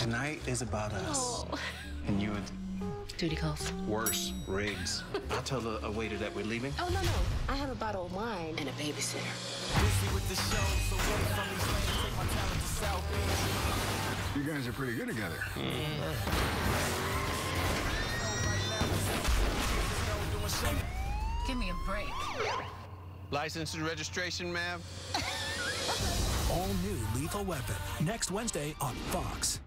Tonight is about us. Oh. And you would... Duty calls. Worse, Riggs. I'll tell a waiter that we're leaving. Oh, no. I have a bottle of wine and a babysitter. Busy with the show, so what from these lanes, take my talent to South Beach. You guys are pretty good together. Give me a break. License and registration, ma'am. All new Lethal Weapon, next Wednesday on Fox.